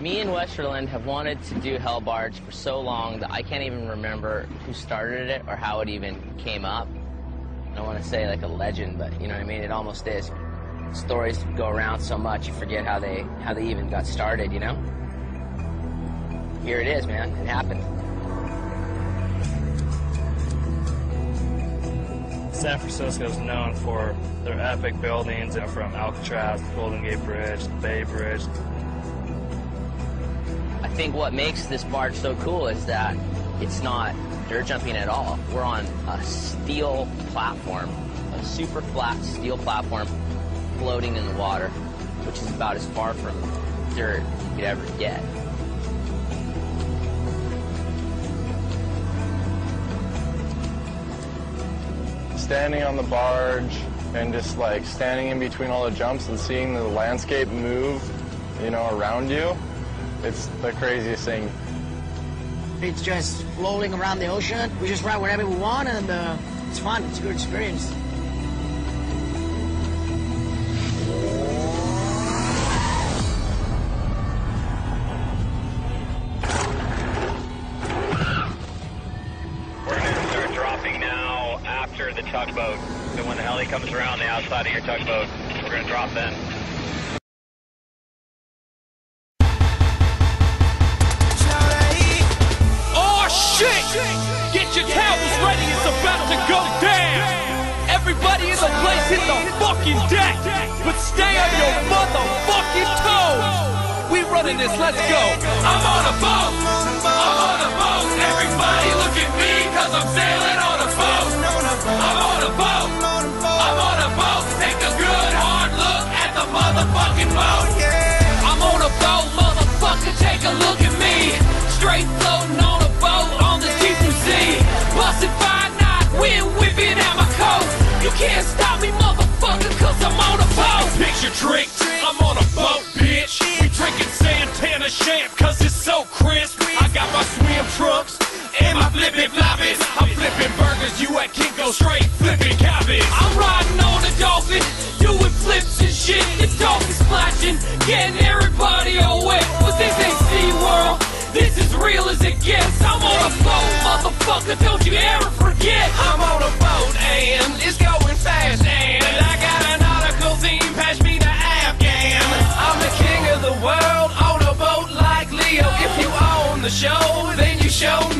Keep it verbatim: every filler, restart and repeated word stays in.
Me and Westerland have wanted to do Hell Barge for so long that I can't even remember who started it or how it even came up. I don't want to say like a legend, but you know what I mean? It almost is. Stories go around so much you forget how they how they even got started, you know? Here it is, man. It happened. San Francisco is known for their epic buildings, you know, from Alcatraz, the Golden Gate Bridge, the Bay Bridge. I think what makes this barge so cool is that it's not dirt jumping at all. We're on a steel platform, a super flat steel platform floating in the water, which is about as far from dirt you could ever get. Standing on the barge and just like standing in between all the jumps and seeing the landscape move, you know, around you, it's the craziest thing. It's just floating around the ocean. We just ride wherever we want, and uh, it's fun. It's a good experience. We're going to start dropping now after the tugboat. So when the heli comes around the outside of your tugboat, we're going to drop then. Get your towels ready, it's about to go down. Everybody in the place hit the fucking deck, but stay on your motherfucking toes. We running this, let's go. I'm on a boat, I'm on a boat. Everybody look at me, cause I'm sailing on a boat. I'm on a boat, I'm on a boat. Take a good hard look at the motherfucking boat. I'm on a boat, motherfucker, take a look at me. Straight floating on a boat on the deep blue sea. Busted by night, wind whipping out my coat. You can't stop me, motherfucker, cause I'm on a boat. Picture trick, I'm on a boat, bitch. We drinking Santana champ, cause it's so crisp. I got my swim trunks and my flippin' floppies. I'm flipping burgers, you at Kinko, straight flipping cabbage. I'm riding on a dolphin, doing flips and shit. The dolphin splashing, getting everybody all wet. But this ain't SeaWorld. This is real as it gets. I'm on a boat, motherfucker, don't you ever forget. I'm on a boat and it's going fast, and I got an nautical theme, pass me the Afghan. I'm the king of the world on a boat like Leo. If you own the show, then you show me.